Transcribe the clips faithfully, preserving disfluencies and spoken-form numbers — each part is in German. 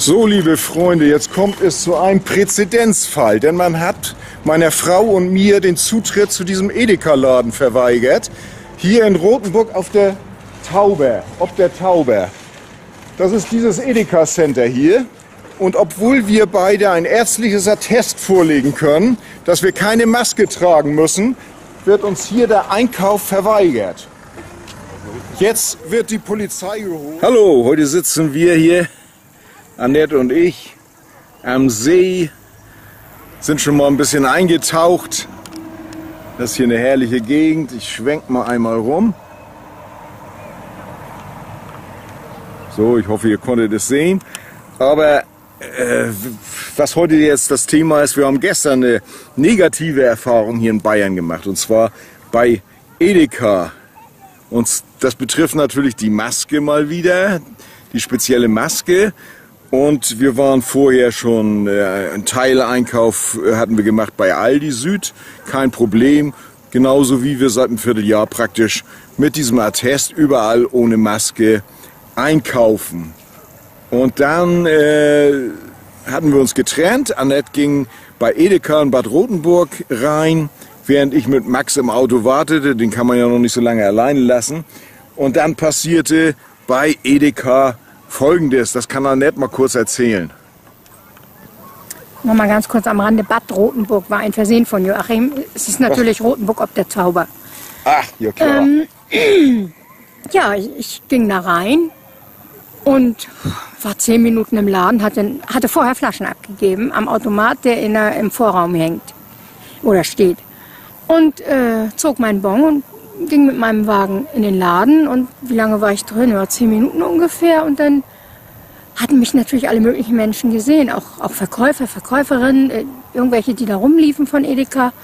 So, liebe Freunde, jetzt kommt es zu einem Präzedenzfall, denn man hat meiner Frau und mir den Zutritt zu diesem Edeka-Laden verweigert. Hier in Rothenburg auf der Tauber, ob der Tauber. Das ist dieses Edeka-Center hier. Und obwohl wir beide ein ärztliches Attest vorlegen können, dass wir keine Maske tragen müssen, wird uns hier der Einkauf verweigert. Jetzt wird die Polizei geholt. Hallo, heute sitzen wir hier, Annette und ich, am See, sind schon mal ein bisschen eingetaucht. Das ist hier eine herrliche Gegend. Ich schwenke mal einmal rum. So, ich hoffe, ihr konntet es sehen. Aber äh, was heute jetzt das Thema ist, wir haben gestern eine negative Erfahrung hier in Bayern gemacht. Und zwar bei Edeka. Und das betrifft natürlich die Maske mal wieder, die spezielle Maske. Und wir waren vorher schon, äh, einen Teileinkauf äh, hatten wir gemacht bei Aldi Süd, kein Problem. Genauso wie wir seit einem Vierteljahr praktisch mit diesem Attest überall ohne Maske einkaufen. Und dann äh, hatten wir uns getrennt. Annette ging bei Edeka in Bad Rotenburg rein, während ich mit Max im Auto wartete. Den kann man ja noch nicht so lange alleine lassen. Und dann passierte bei Edeka Folgendes, das kann Annette mal kurz erzählen. Noch mal ganz kurz am Rande, Bad Rotenburg war ein Versehen von Joachim. Es ist natürlich Och. Rotenburg ob der Tauber. Ach, ja klar. Ähm, ja, ich, ich ging da rein und war zehn Minuten im Laden, hatte, hatte vorher Flaschen abgegeben am Automat, der in der, im Vorraum hängt oder steht. Und äh, zog meinen Bon und ging mit meinem Wagen in den Laden. Und wie lange war ich drin? Ja, zehn Minuten ungefähr. Und dann hatten mich natürlich alle möglichen Menschen gesehen, auch, auch Verkäufer, Verkäuferinnen, äh, irgendwelche, die da rumliefen von Edeka.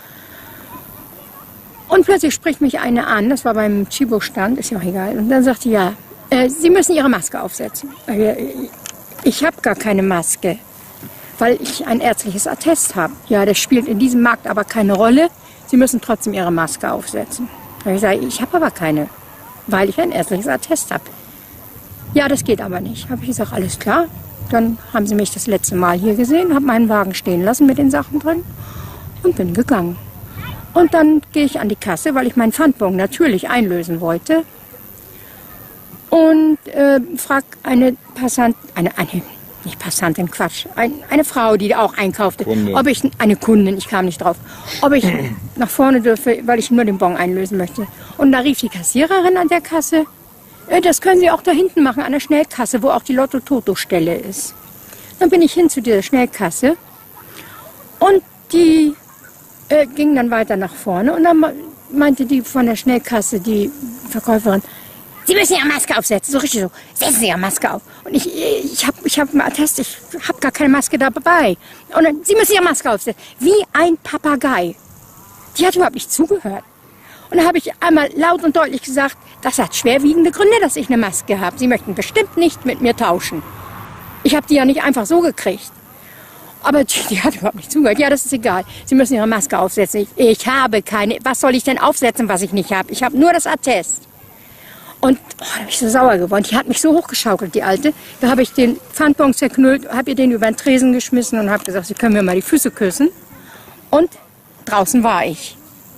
Und plötzlich spricht mich eine an, das war beim Chibo-Stand, ist ja auch egal. Und dann sagte, ja, äh, Sie müssen Ihre Maske aufsetzen. Ich, ich habe gar keine Maske, weil ich ein ärztliches Attest habe. Ja, das spielt in diesem Markt aber keine Rolle. Sie müssen trotzdem Ihre Maske aufsetzen. Ich sage, ich habe aber keine, weil ich ein ärztliches Attest habe. Ja, das geht aber nicht. Habe ich gesagt, alles klar. Dann haben sie mich das letzte Mal hier gesehen, habe meinen Wagen stehen lassen mit den Sachen drin und bin gegangen. Und dann gehe ich an die Kasse, weil ich meinen Pfandbon natürlich einlösen wollte. Und äh, frage eine Passant, eine, eine, nicht Passantin, Quatsch, ein, eine Frau, die auch einkaufte, Kunde. ob ich, eine Kundin, ich kam nicht drauf, ob ich nach vorne dürfe, weil ich nur den Bon einlösen möchte. Und da rief die Kassiererin an der Kasse, äh, das können Sie auch da hinten machen, an der Schnellkasse, wo auch die Lotto-Toto-Stelle ist. Dann bin ich hin zu dieser Schnellkasse und die äh, ging dann weiter nach vorne und dann meinte die von der Schnellkasse, die Verkäuferin, Sie müssen Ihre Maske aufsetzen, so richtig so. Setzen Sie Ihre Maske auf. Und ich, ich habe ich hab einen Attest, ich habe gar keine Maske dabei. Und dann, Sie müssen Ihre Maske aufsetzen. Wie ein Papagei. Die hat überhaupt nicht zugehört. Und dann habe ich einmal laut und deutlich gesagt, das hat schwerwiegende Gründe, dass ich eine Maske habe. Sie möchten bestimmt nicht mit mir tauschen. Ich habe die ja nicht einfach so gekriegt. Aber die, die hat überhaupt nicht zugehört. Ja, das ist egal. Sie müssen Ihre Maske aufsetzen. Ich, ich habe keine. Was soll ich denn aufsetzen, was ich nicht habe? Ich habe nur das Attest. Und oh, da bin ich so sauer geworden. Die hat mich so hochgeschaukelt, die Alte. Da habe ich den Pfandbon zerknüllt, habe ihr den über den Tresen geschmissen und habe gesagt, Sie können mir mal die Füße küssen. Und draußen war ich.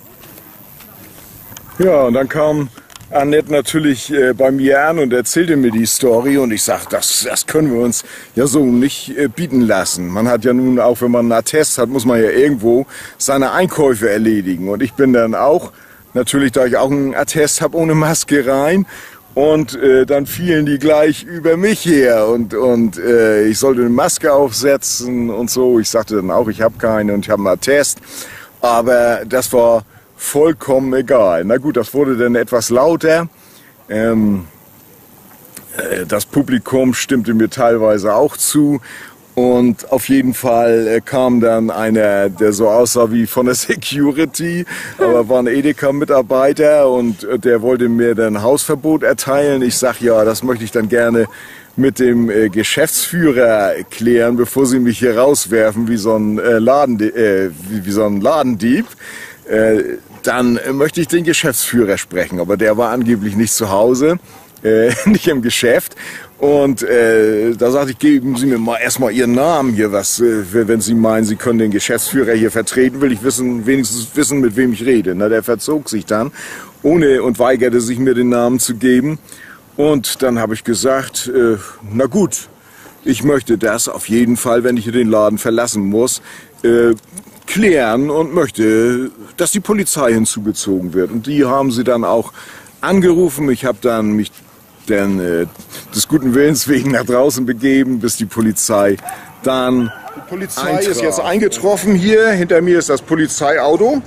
Ja, und dann kam Annette natürlich äh, bei mir an und erzählte mir die Story. Und ich sagte, das, das können wir uns ja so nicht äh, bieten lassen. Man hat ja nun, auch wenn man einen Attest hat, muss man ja irgendwo seine Einkäufe erledigen. Und ich bin dann auch, natürlich, da ich auch einen Attest habe, ohne Maske rein. Und äh, dann fielen die gleich über mich her. Und, und äh, ich sollte eine Maske aufsetzen und so. Ich sagte dann auch, ich habe keine und ich habe einen Attest. Aber das war vollkommen egal. Na gut, das wurde dann etwas lauter. Ähm, äh, das Publikum stimmte mir teilweise auch zu. Und auf jeden Fall äh, kam dann einer, der so aussah wie von der Security, aber war ein Edeka-Mitarbeiter und äh, der wollte mir dann Hausverbot erteilen. Ich sag, ja, das möchte ich dann gerne mit dem äh, Geschäftsführer klären, bevor Sie mich hier rauswerfen wie so ein, äh, Laden, äh, wie, wie so ein Ladendieb. Äh, dann äh, möchte ich den Geschäftsführer sprechen, aber der war angeblich nicht zu Hause, äh, nicht im Geschäft. Und äh, da sagte ich, geben Sie mir mal erstmal Ihren Namen hier, was, äh, wenn Sie meinen, Sie können den Geschäftsführer hier vertreten, will ich wissen, wenigstens wissen, mit wem ich rede. Na, der verzog sich dann, ohne und weigerte sich mir den Namen zu geben. Und dann habe ich gesagt, äh, na gut, ich möchte das auf jeden Fall, wenn ich hier den Laden verlassen muss, äh, klären und möchte, dass die Polizei hinzugezogen wird. Und die haben sie dann auch angerufen. Ich habe dann mich denn äh, des guten Willens wegen nach draußen begeben, bis die Polizei dann Die Polizei eintraf. Ist jetzt eingetroffen hier. Hinter mir ist das Polizeiauto.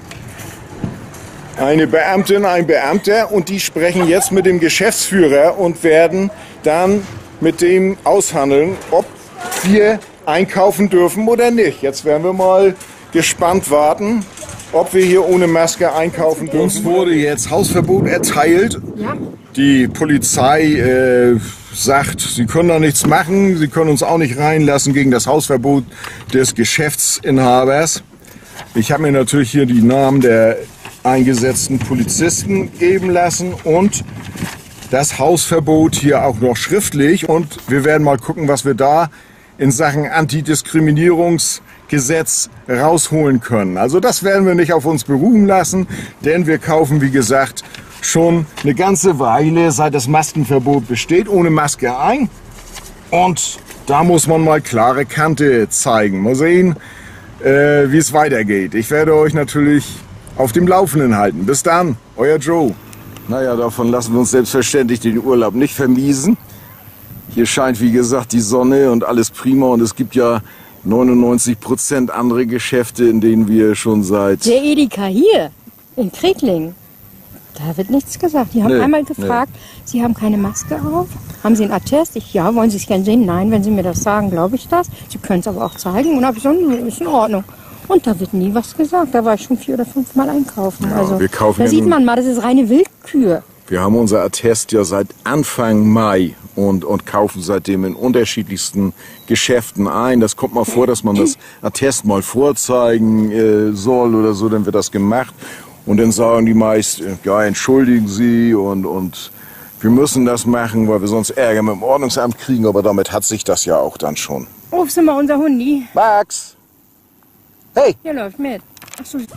Eine Beamtin, ein Beamter. Und die sprechen jetzt mit dem Geschäftsführer und werden dann mit dem aushandeln, ob wir einkaufen dürfen oder nicht. Jetzt werden wir mal gespannt warten, ob wir hier ohne Maske einkaufen dürfen. Uns wurde jetzt Hausverbot erteilt. Ja. Die Polizei äh, sagt, sie können da nichts machen, sie können uns auch nicht reinlassen gegen das Hausverbot des Geschäftsinhabers. Ich habe mir natürlich hier die Namen der eingesetzten Polizisten geben lassen und das Hausverbot hier auch noch schriftlich. Und wir werden mal gucken, was wir da in Sachen Antidiskriminierungsgesetz rausholen können. Also das werden wir nicht auf uns beruhen lassen, denn wir kaufen, wie gesagt, schon eine ganze Weile, seit das Maskenverbot besteht, ohne Maske ein. Und da muss man mal klare Kante zeigen. Mal sehen, äh, wie es weitergeht. Ich werde euch natürlich auf dem Laufenden halten. Bis dann, euer Joe. Naja, davon lassen wir uns selbstverständlich den Urlaub nicht vermiesen. Hier scheint, wie gesagt, die Sonne und alles prima. Und es gibt ja neunundneunzig Prozent andere Geschäfte, in denen wir schon seit... Der Edeka hier, in Kriegling. Da wird nichts gesagt. Die haben nee, einmal gefragt, nee. Sie haben keine Maske auf. Haben Sie einen Attest? Ich, ja, wollen Sie es gerne sehen? Nein, wenn Sie mir das sagen, glaube ich das. Sie können es aber auch zeigen. Und habe ich so, ist in Ordnung. Und da wird nie was gesagt. Da war ich schon vier oder fünf Mal einkaufen. Ja, also, wir kaufen da ja sieht man mal, das ist reine Willkür. Wir haben unser Attest ja seit Anfang Mai und, und kaufen seitdem in unterschiedlichsten Geschäften ein. Das kommt mal vor, dass man das Attest mal vorzeigen äh, soll oder so, dann wird das gemacht. Und dann sagen die meist, ja, entschuldigen Sie und, und wir müssen das machen, weil wir sonst Ärger mit dem Ordnungsamt kriegen. Aber damit hat sich das ja auch dann schon. Rufst du mal unser Hundi? Max! Hey! Hier läuft mit. Ach so.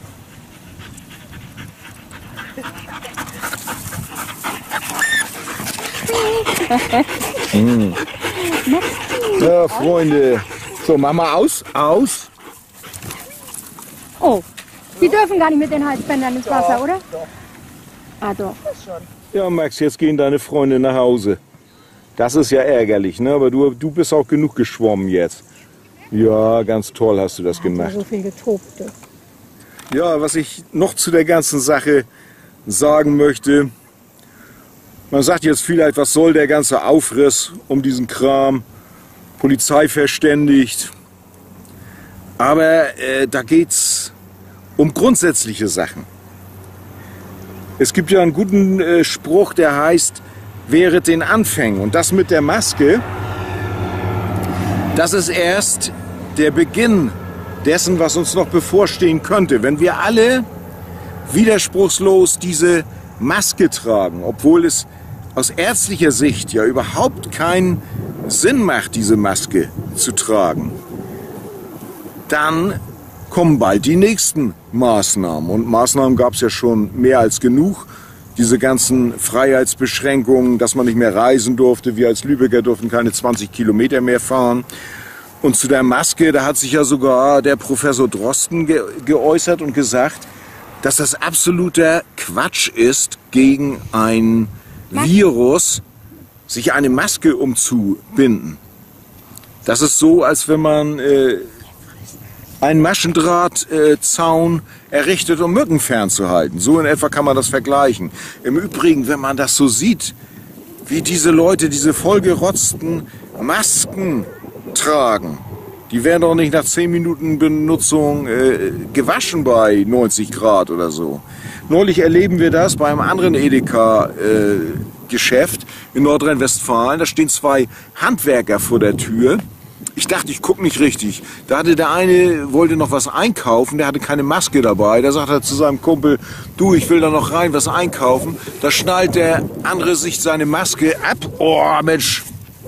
mm. Ja, Freunde. So, mach mal aus. Aus. Oh. Die dürfen gar nicht mit den Halsbändern ins Wasser, doch, oder? Doch. Ah, doch. Ja, Max, jetzt gehen deine Freunde nach Hause. Das ist ja ärgerlich, ne? Aber du, du bist auch genug geschwommen jetzt. Ja, ganz toll hast du das Hat gemacht. So viel getobt. Ja, was ich noch zu der ganzen Sache sagen möchte. Man sagt jetzt vielleicht, was soll der ganze Aufriss um diesen Kram? Polizei verständigt. Aber äh, da geht's um grundsätzliche Sachen. Es gibt ja einen guten äh, Spruch, der heißt, während den Anfängen. Und das mit der Maske, das ist erst der Beginn dessen, was uns noch bevorstehen könnte. Wenn wir alle widerspruchslos diese Maske tragen, obwohl es aus ärztlicher Sicht ja überhaupt keinen Sinn macht, diese Maske zu tragen, dann kommen bald die nächsten Maßnahmen. Und Maßnahmen gab es ja schon mehr als genug. Diese ganzen Freiheitsbeschränkungen, dass man nicht mehr reisen durfte. Wir als Lübecker durften keine zwanzig Kilometer mehr fahren. Und zu der Maske, da hat sich ja sogar der Professor Drosten ge geäußert und gesagt, dass das absoluter Quatsch ist, gegen ein Virus sich eine Maske umzubinden. Das ist so, als wenn man äh, einen Maschendrahtzaun äh, errichtet, um Mücken fernzuhalten. So in etwa kann man das vergleichen. Im Übrigen, wenn man das so sieht, wie diese Leute diese vollgerotzten Masken tragen, die werden doch nicht nach zehn Minuten Benutzung äh, gewaschen bei neunzig Grad oder so. Neulich erleben wir das bei einem anderen Edeka-Geschäft äh, in Nordrhein-Westfalen. Da stehen zwei Handwerker vor der Tür. Ich dachte, ich gucke nicht richtig. Da hatte der eine, wollte noch was einkaufen, der hatte keine Maske dabei. Da sagt er zu seinem Kumpel, du, ich will da noch rein was einkaufen. Da schnallt der andere sich seine Maske ab. Oh, Mensch,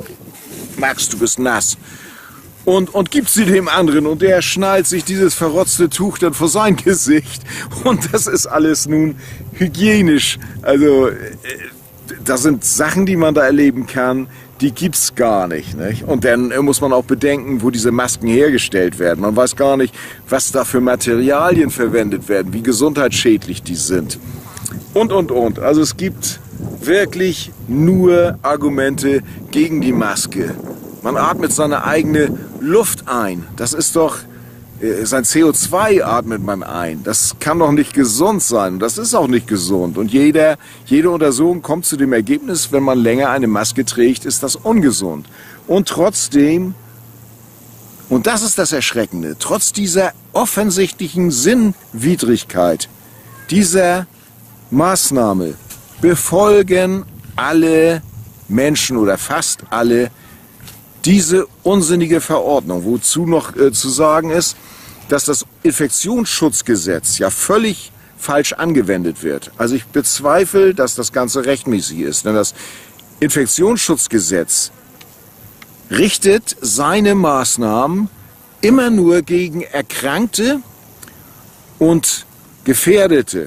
Max, du bist nass. Und, und gibt sie dem anderen und der schnallt sich dieses verrotzte Tuch dann vor sein Gesicht. Und das ist alles nun hygienisch. Also äh, das sind Sachen, die man da erleben kann, die gibt's gar nicht, nicht. Und dann muss man auch bedenken, wo diese Masken hergestellt werden. Man weiß gar nicht, was da für Materialien verwendet werden, wie gesundheitsschädlich die sind. Und, und, und. Also es gibt wirklich nur Argumente gegen die Maske. Man atmet seine eigene Luft ein. Das ist doch, äh, sein C O zwei atmet man ein. Das kann doch nicht gesund sein. Das ist auch nicht gesund. Und jeder, jede Untersuchung kommt zu dem Ergebnis, wenn man länger eine Maske trägt, ist das ungesund. Und trotzdem, und das ist das Erschreckende, trotz dieser offensichtlichen Sinnwidrigkeit, dieser Maßnahme, befolgen alle Menschen oder fast alle diese unsinnige Verordnung, wozu noch äh, zu sagen ist, dass das Infektionsschutzgesetz ja völlig falsch angewendet wird. Also ich bezweifle, dass das Ganze rechtmäßig ist, denn das Infektionsschutzgesetz richtet seine Maßnahmen immer nur gegen Erkrankte und Gefährdete.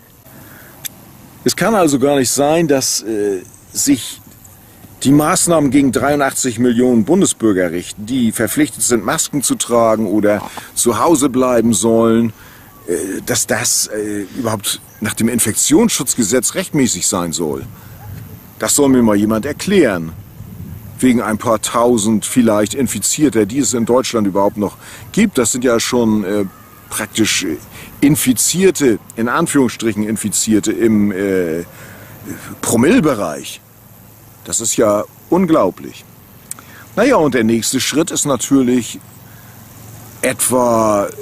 Es kann also gar nicht sein, dass äh, sich die Maßnahmen gegen dreiundachtzig Millionen Bundesbürger richten, die verpflichtet sind, Masken zu tragen oder zu Hause bleiben sollen, äh, dass das äh, überhaupt nach dem Infektionsschutzgesetz rechtmäßig sein soll. Das soll mir mal jemand erklären. Wegen ein paar tausend vielleicht Infizierter, die es in Deutschland überhaupt noch gibt. Das sind ja schon äh, praktisch Infizierte, in Anführungsstrichen Infizierte im äh, Promillebereich. Das ist ja unglaublich. Naja, und der nächste Schritt ist natürlich etwa äh,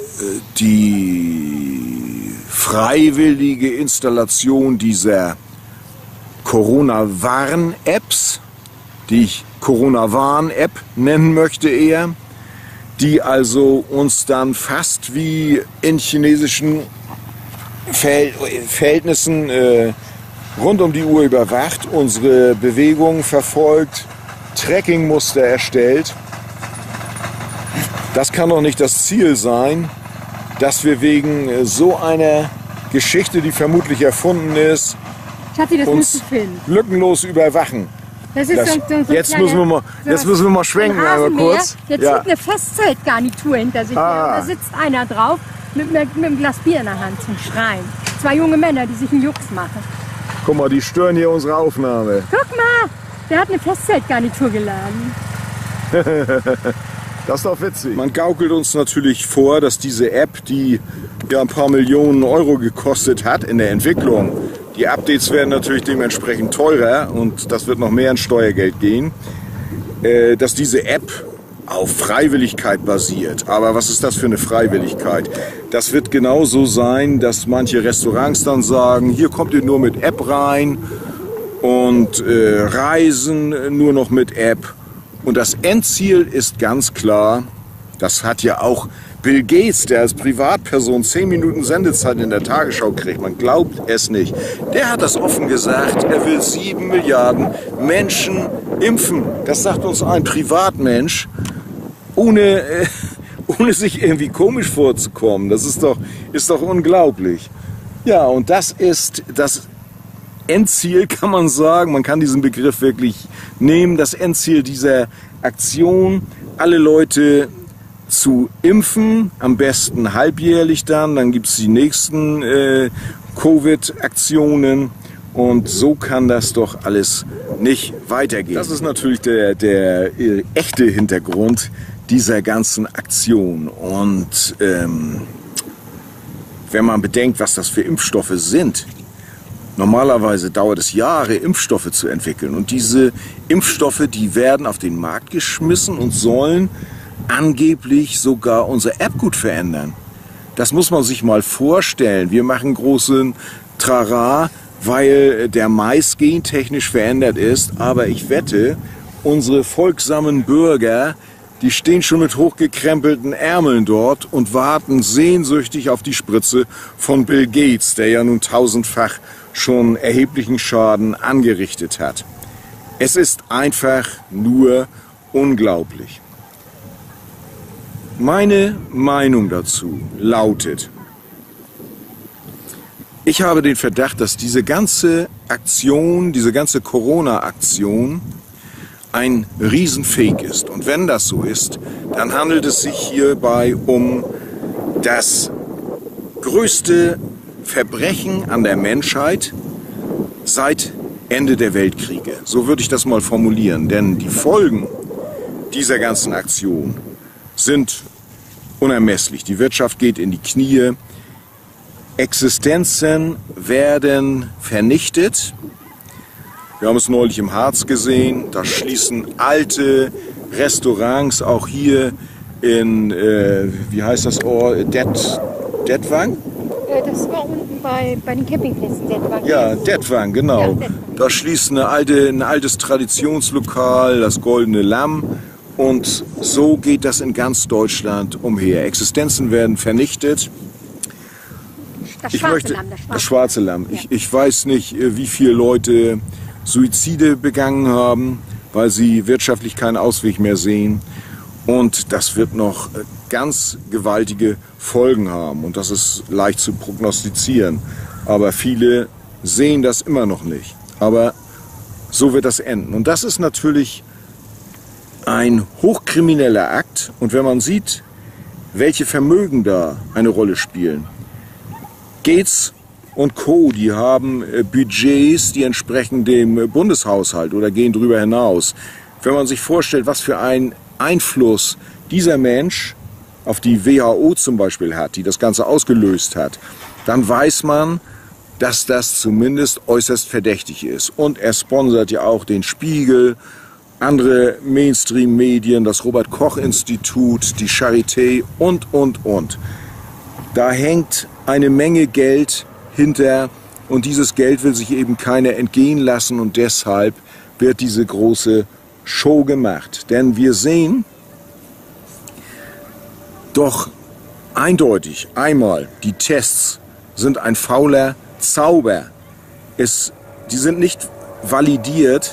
die freiwillige Installation dieser Corona-Warn-Apps, die ich Corona-Warn-App nennen möchte eher, die also uns dann fast wie in chinesischen Verhält- Verhältnissen äh, rund um die Uhr überwacht, unsere Bewegungen verfolgt, Trackingmuster erstellt. Das kann doch nicht das Ziel sein, dass wir wegen so einer Geschichte, die vermutlich erfunden ist, Schatzi, das uns lückenlos überwachen. Das ist Das, so, so, so jetzt, kleine, müssen wir mal, so jetzt müssen wir mal schwenken, einmal kurz. Der Ja. zieht eine Festzeltgarnitur hinter sich her. Ah. Und da sitzt einer drauf mit, mit, mit einem Glas Bier in der Hand zum Schreien. Zwei junge Männer, die sich einen Jux machen. Guck mal, die stören hier unsere Aufnahme. Guck mal, der hat eine Festzeltgarnitur geladen. Das ist doch witzig. Man gaukelt uns natürlich vor, dass diese App, die ja ein paar Millionen Euro gekostet hat in der Entwicklung, die Updates werden natürlich dementsprechend teurer und das wird noch mehr in Steuergeld gehen, äh, dass diese App auf Freiwilligkeit basiert. Aber was ist das für eine Freiwilligkeit? Das wird genauso sein, dass manche Restaurants dann sagen, hier kommt ihr nur mit App rein und äh, Reisen nur noch mit App. Und das Endziel ist ganz klar, das hat ja auch Bill Gates, der als Privatperson zehn Minuten Sendezeit in der Tagesschau kriegt, man glaubt es nicht. Der hat das offen gesagt, er will sieben Milliarden Menschen impfen. Das sagt uns ein Privatmensch, ohne, äh, ohne sich irgendwie komisch vorzukommen. Das ist doch, ist doch unglaublich. Ja, und das ist das Endziel, kann man sagen, man kann diesen Begriff wirklich nehmen, das Endziel dieser Aktion, alle Leute zu impfen, am besten halbjährlich dann, dann gibt es die nächsten äh, Covid-Aktionen und so kann das doch alles nicht weitergehen. Das ist natürlich der, der äh, echte Hintergrund dieser ganzen Aktion und ähm, wenn man bedenkt, was das für Impfstoffe sind, normalerweise dauert es Jahre, Impfstoffe zu entwickeln und diese Impfstoffe, die werden auf den Markt geschmissen und sollen angeblich sogar unser Erbgut verändern. Das muss man sich mal vorstellen. Wir machen großen Trara, weil der Mais gentechnisch verändert ist. Aber ich wette, unsere folgsamen Bürger, die stehen schon mit hochgekrempelten Ärmeln dort und warten sehnsüchtig auf die Spritze von Bill Gates, der ja nun tausendfach schon erheblichen Schaden angerichtet hat. Es ist einfach nur unglaublich. Meine Meinung dazu lautet, ich habe den Verdacht, dass diese ganze Aktion, diese ganze Corona-Aktion ein Riesenfake ist. Und wenn das so ist, dann handelt es sich hierbei um das größte Verbrechen an der Menschheit seit Ende der Weltkriege. So würde ich das mal formulieren. Denn die Folgen dieser ganzen Aktion sind unermesslich. Die Wirtschaft geht in die Knie. Existenzen werden vernichtet. Wir haben es neulich im Harz gesehen. Da schließen alte Restaurants, auch hier in, äh, wie heißt das Ort, Det, Detwang? Das war unten bei, bei den Campingplätzen, Detwang. Ja, Detwang, genau. Ja, Detwang. Da schließt eine alte, ein altes Traditionslokal, das Goldene Lamm. Und so geht das in ganz Deutschland umher. Existenzen werden vernichtet. Das ich schwarze möchte, Lamm. Das schwarze, das schwarze Lamm. Ja. Ich, ich weiß nicht, wie viele Leute Suizide begangen haben, weil sie wirtschaftlich keinen Ausweg mehr sehen. Und das wird noch ganz gewaltige Folgen haben. Und das ist leicht zu prognostizieren. Aber viele sehen das immer noch nicht. Aber so wird das enden. Und das ist natürlich ein hochkrimineller Akt. Und wenn man sieht, welche Vermögen da eine Rolle spielen. Gates und Co., die haben Budgets, die entsprechen dem Bundeshaushalt oder gehen darüber hinaus. Wenn man sich vorstellt, was für einen Einfluss dieser Mensch auf die W H O zum Beispiel hat, die das Ganze ausgelöst hat, dann weiß man, dass das zumindest äußerst verdächtig ist. Und er sponsert ja auch den Spiegel, andere Mainstream-Medien, das Robert-Koch-Institut, die Charité und, und, und. Da hängt eine Menge Geld hinter und dieses Geld will sich eben keiner entgehen lassen und deshalb wird diese große Show gemacht. Denn wir sehen doch eindeutig einmal, die Tests sind ein fauler Zauber. Es, die sind nicht validiert.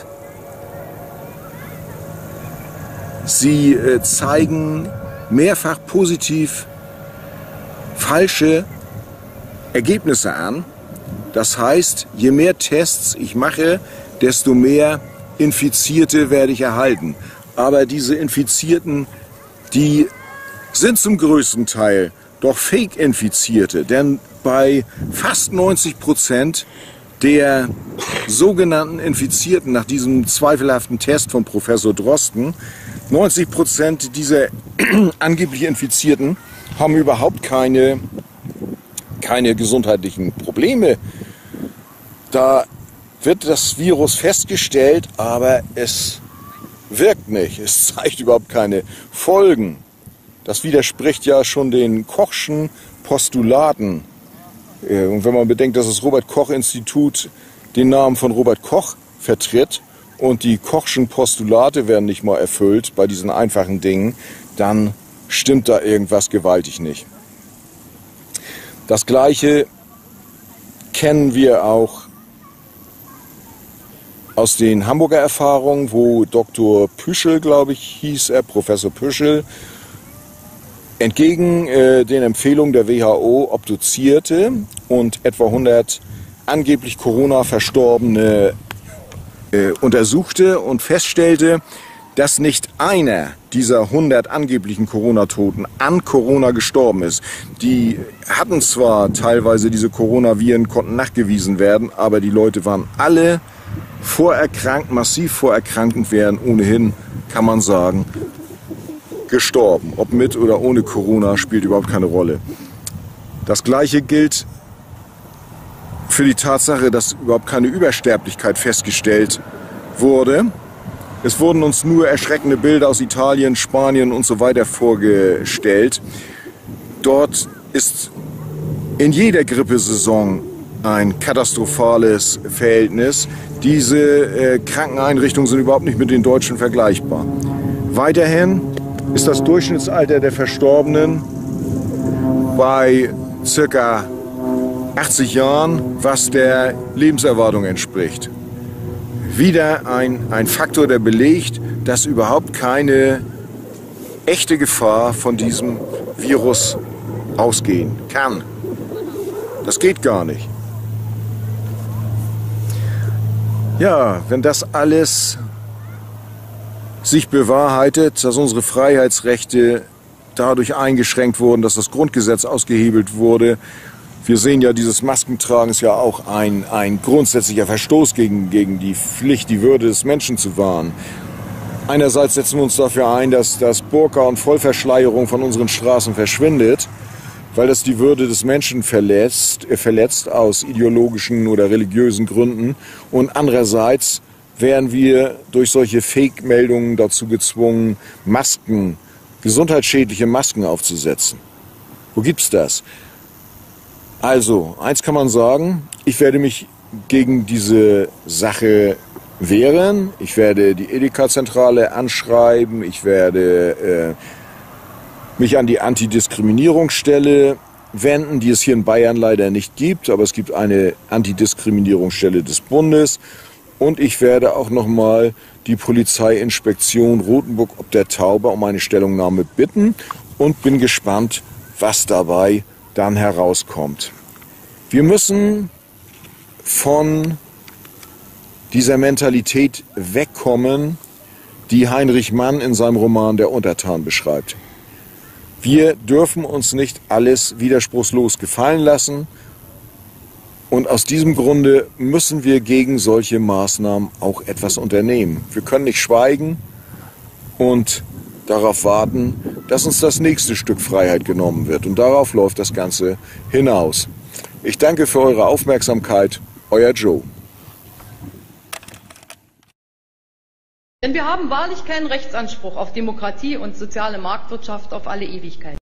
Sie äh, zeigen mehrfach positiv falsche Ergebnisse an. Das heißt, je mehr Tests ich mache, desto mehr Infizierte werde ich erhalten. Aber diese Infizierten, die sind zum größten Teil doch Fake-Infizierte. Denn bei fast neunzig Prozent der sogenannten Infizierten nach diesem zweifelhaften Test von Professor Drosten, neunzig Prozent dieser angeblich Infizierten haben überhaupt keine, keine gesundheitlichen Probleme. Da wird das Virus festgestellt, aber es wirkt nicht. Es zeigt überhaupt keine Folgen. Das widerspricht ja schon den Kochschen Postulaten. Und wenn man bedenkt, dass das Robert-Koch-Institut den Namen von Robert Koch vertritt und die Kochschen Postulate werden nicht mal erfüllt bei diesen einfachen Dingen, dann stimmt da irgendwas gewaltig nicht. Das Gleiche kennen wir auch aus den Hamburger Erfahrungen, wo Doktor Püschel, glaube ich, hieß er, Professor Püschel, entgegen äh, den Empfehlungen der W H O obduzierte und etwa hundert angeblich Corona-Verstorbene äh, untersuchte und feststellte, dass nicht einer dieser hundert angeblichen Corona-Toten an Corona gestorben ist. Die hatten zwar teilweise diese Coronaviren, konnten nachgewiesen werden, aber die Leute waren alle vorerkrankt, massiv vorerkrankt und wären ohnehin, kann man sagen, gestorben. Ob mit oder ohne Corona spielt überhaupt keine Rolle. Das Gleiche gilt für die Tatsache, dass überhaupt keine Übersterblichkeit festgestellt wurde. Es wurden uns nur erschreckende Bilder aus Italien, Spanien und so weiter vorgestellt. Dort ist in jeder Grippesaison ein katastrophales Verhältnis. Diese äh, Krankeneinrichtungen sind überhaupt nicht mit den deutschen vergleichbar. Weiterhin ist das Durchschnittsalter der Verstorbenen bei circa achtzig Jahren, was der Lebenserwartung entspricht. wieder ein, ein Faktor, der belegt, dass überhaupt keine echte Gefahr von diesem Virus ausgehen kann. Das geht gar nicht. Ja, wenn das alles sich bewahrheitet, dass unsere Freiheitsrechte dadurch eingeschränkt wurden, dass das Grundgesetz ausgehebelt wurde. Wir sehen ja, dieses Maskentragen ist ja auch ein, ein grundsätzlicher Verstoß gegen, gegen die Pflicht, die Würde des Menschen zu wahren. Einerseits setzen wir uns dafür ein, dass das Burka und Vollverschleierung von unseren Straßen verschwindet, weil das die Würde des Menschen verletzt, äh, verletzt aus ideologischen oder religiösen Gründen. Und andererseits wären wir durch solche Fake-Meldungen dazu gezwungen, Masken, gesundheitsschädliche Masken aufzusetzen. Wo gibt's das? Also, eins kann man sagen, ich werde mich gegen diese Sache wehren. Ich werde die Edeka-Zentrale anschreiben. Ich werde äh, mich an die Antidiskriminierungsstelle wenden, die es hier in Bayern leider nicht gibt. Aber es gibt eine Antidiskriminierungsstelle des Bundes. Und ich werde auch nochmal die Polizeiinspektion Rothenburg ob der Tauber um eine Stellungnahme bitten und bin gespannt, was dabei dann herauskommt. Wir müssen von dieser Mentalität wegkommen, die Heinrich Mann in seinem Roman Der Untertan beschreibt. Wir dürfen uns nicht alles widerspruchslos gefallen lassen. Und aus diesem Grunde müssen wir gegen solche Maßnahmen auch etwas unternehmen. Wir können nicht schweigen und darauf warten, dass uns das nächste Stück Freiheit genommen wird. Und darauf läuft das Ganze hinaus. Ich danke für eure Aufmerksamkeit. Euer Joe. Denn wir haben wahrlich keinen Rechtsanspruch auf Demokratie und soziale Marktwirtschaft auf alle Ewigkeit.